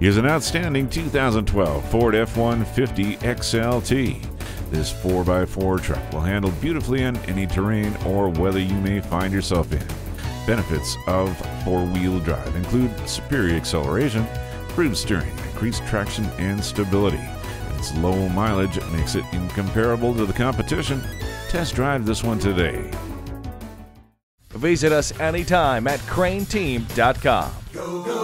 Here's an outstanding 2012 Ford F-150 XLT. This 4x4 truck will handle beautifully in any terrain or weather you may find yourself in. Benefits of four-wheel drive include superior acceleration, improved steering, increased traction and stability. And its low mileage makes it incomparable to the competition. Test drive this one today. Visit us anytime at crainteam.com. Go, go.